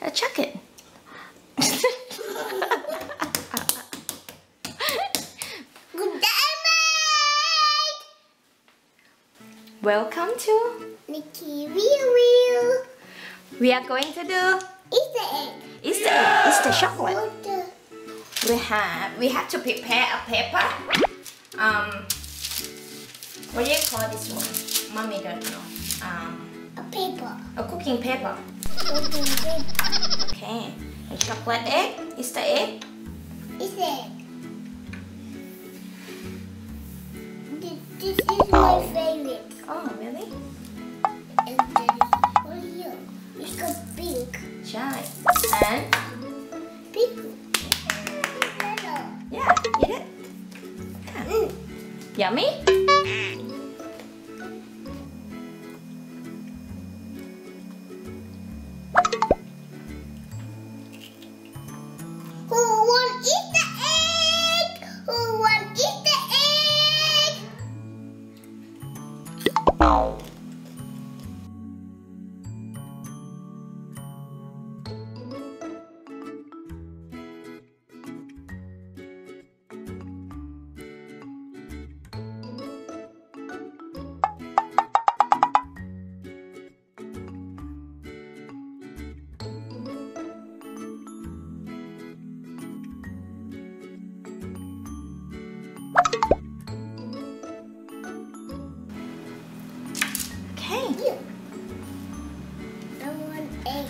Check it. Good day, mate! Welcome to Nicky Wheel. We are going to do Easter egg. Easter egg. It's the chocolate. Water. We have to prepare a paper. What do you call this one? Mommy don't know. A paper. A cooking paper. Cooking paper. Okay. A chocolate egg. Easter egg. Easter egg. This is my favorite. Oh, really? And then for you, it's got pink. ใช่ And Pink. yeah, eat it. Yeah. Yummy. Who wants Easter egg? Who wants Easter egg? Okay. You. I want egg.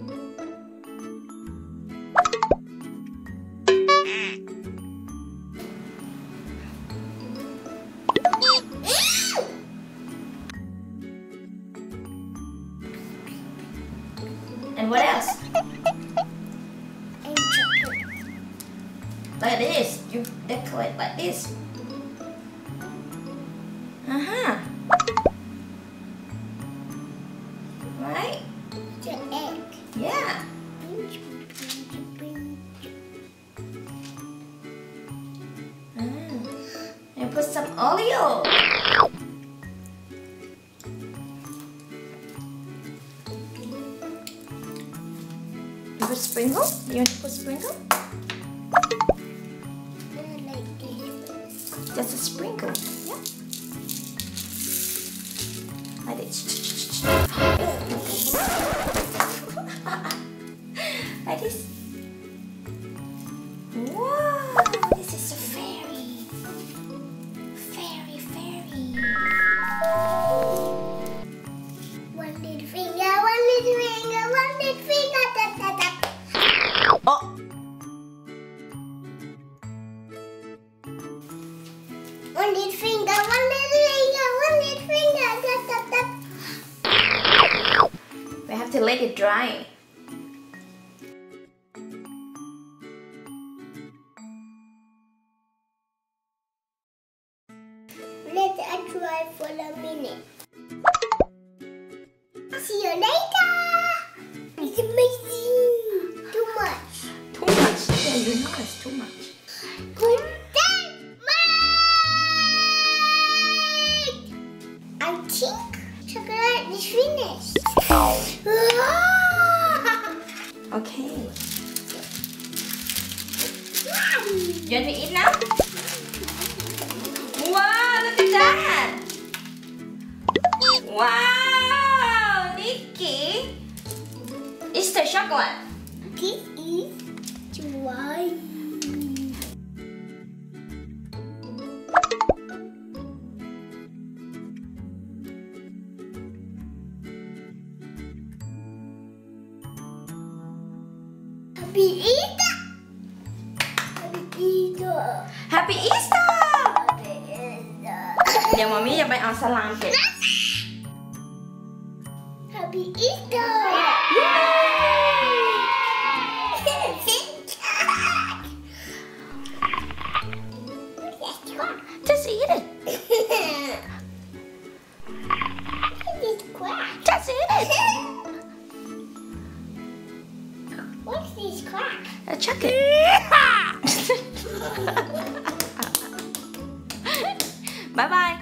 And what else? And chocolate. Like this. You decorate like this. Right? The egg. Yeah. And put some Oreo. You put sprinkle? You want to put sprinkle? I like this. Just a sprinkle. Yeah. Like this. Like this. Wow, this is a fairy. Fairy, fairy. One little finger, one little finger, one little finger, tap, tap, tap. Oh, One little finger, one little finger, one little finger, tap, tap, tap. we have to let it dry. Let it dry for a minute. See you later. It's amazing. Too much. Too much. Yeah, you know it's too much. Good day, mate. I think chocolate is finished. Okay. You want to eat now? Wow, look at that! Wow, Nicky! It's the chocolate. This is dry. Happy Easter! Happy Easter! Happy Easter! Happy Easter! เดี๋ยวมามี่จะไปเอาสลามเก็บ Happy Easter! Just eat it. It's crack. Just eat it. What's this crack? Check it. Bye bye.